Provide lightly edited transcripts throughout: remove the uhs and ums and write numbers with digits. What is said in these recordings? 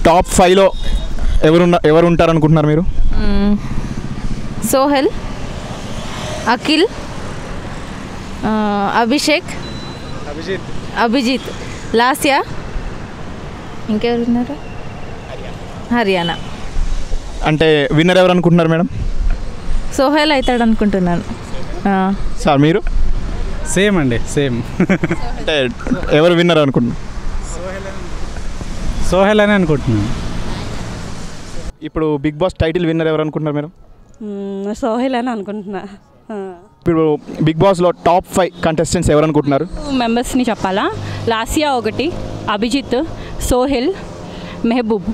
Top 5లో ఎవరు ఉంటారనుకుంటున్నారు మీరు? సోహెల్, అఖిల్, అభిజిత్, లాస్యా, ఇంకెవరున్నారు? హర్యానా. అంటే విన్నర్ ఎవరు అనుకుంటున్నారు మేడం? సోహెల్ అవుతాడు అనుకుంటున్నాను. సార్ మీరు? సేమ్ అండి, సేమ్. అంటే ఎవరు విన్నర్ అనుకుంటున్నారు? సోహెల్ అని అనుకుంటున్నాను. ఇప్పుడు బిగ్ బాస్ టైటిల్ విన్నర్ ఎవరు అనుకుంటున్నారు మేడం? సోహెల్ అని అనుకుంటున్నా. ఇప్పుడు బిగ్ బాస్లో టాప్ 5 కంటెస్టెంట్స్ ఎవరు అనుకుంటున్నారు? మెంబర్స్ని చెప్పాలా? లాసియా ఒకటి, అభిజిత్, సోహెల్, మెహబూబ్,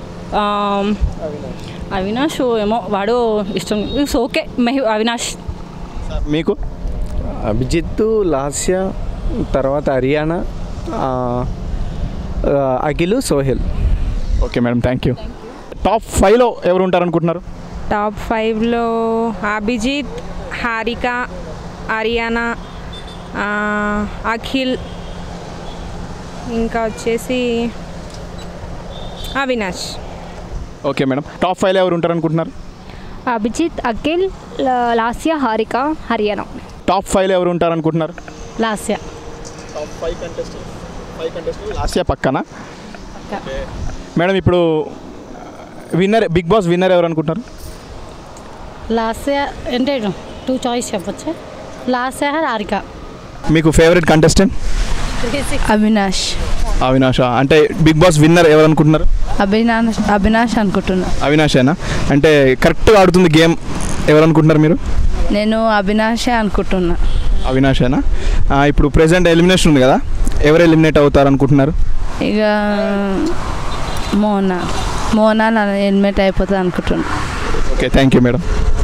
అవినాష్ ఏమో వాడు ఇష్టం. ఓకే అవినాష్. మీకు? అభిజిత్, లాస్యా, తర్వాత Ariyana, Akhil, Sohel. Okay madam, thank you. Top 5లో ఎవరు ఉంటారనుకుంటున్నారు? టాప్ 5లో అభిజిత్, హారిక, హర్యానా, అఖిల్, ఇంకా వచ్చేసి అవినాష్. ఓకే మేడం, టాప్ 5లో ఎవరు ఉంటారనుకుంటున్నారు? అభిజిత్, అఖిల్, లాస్యా, హారిక, హర్యానా. టాప్ 5లో ఎవరు ఉంటారనుకుంటున్నారు? లాస్యా. టాప్ 5 కంటెస్టెంట్స్ లాస్యా పక్కన. మేడం ఇప్పుడు విన్నర్, బిగ్ బాస్ విన్నర్ ఎవరు అనుకుంటున్నారు? లాస్యా అంటే 2 చాయిస్ చెప్పొచ్చా? లాస్యా, హారిక. మీకు ఫేవరెట్ కంటెస్టెంట్? అవినాష్. అంటే బిగ్ బాస్ విన్నర్ ఎవరు అనుకుంటున్నారు? అవినాష్ అనుకుంటున్నా. అవినాషేనా? అంటే కరెక్ట్గా ఆడుతుంది గేమ్ ఎవరు అనుకుంటున్నారు మీరు? నేను అవినాషే అనుకుంటున్నా. అవినాషేనా? ఇప్పుడు ప్రెజెంట్ ఎలిమినేషన్ ఉంది కదా, ఎవరు ఎలిమినేట్ అవుతారు అనుకుంటున్నారు? ఇక మోనా ఎలిమినేట్ అయిపోతుంది అనుకుంటున్నా. Okay, thank you madam.